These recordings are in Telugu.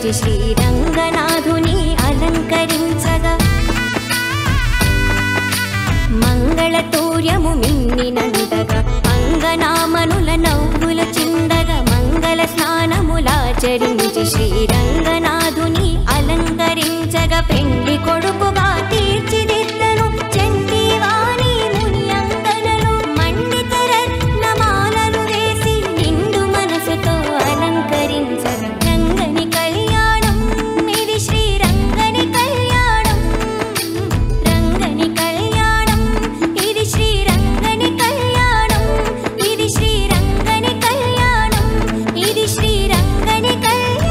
ఆచరించి శ్రీరంగనాథుని అలంకరించగా మంగళతూర్యము మిన్నినంతగా అంగనామనుల నవ్వుల చిందగా మంగళ స్నానములాచరించి శ్రీరంగనాథుని అలంకరించగా పెండ్లి కొడుకుగా తీర్చిదిద్దను చంటివాణి ముని అంగనలు మండిత రత్నమాలలు వేసి నిండు మనసుతో అలంకరించగా రంగని కళ్యాణం ఇది శ్రీరంగని కళ్యాణం రంగని కళ్యాణం ఇది శ్రీరంగని కళ్యాణం ఇది శ్రీరంగని కళ్యాణం ఇది శ్రీరంగని కళ్యాణం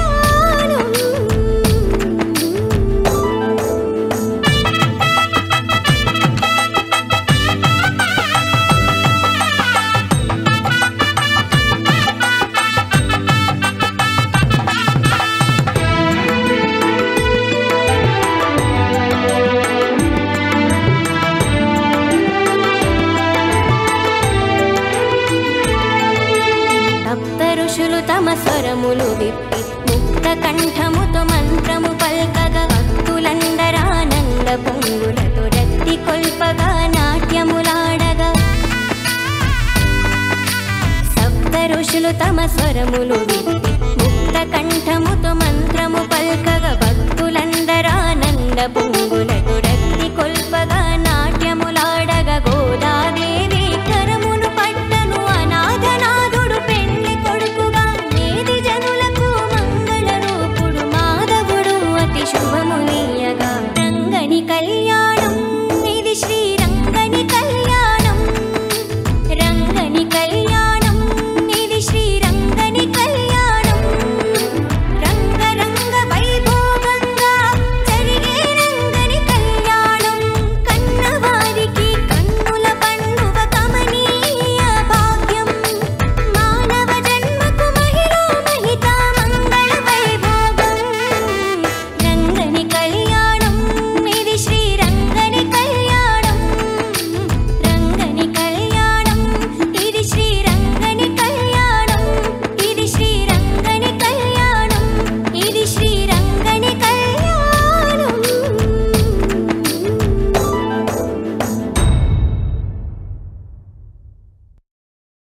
సప్త ఋషులు తమ స్వరములు విప్పి ముక్త కంఠముతో మంత్రము పల్కగా భక్తులందరానంద పొంగులతో రక్తి కొల్పగా నాట్యములాడగా సప్త ఋషులు తమ స్వరములు విప్పి ముక్త కంఠముతో మంత్రము పల్కగా భక్తులందరానంద పొంగులతో రక్తి కొల్పగా నాట్యములాడగా గోదాదేవి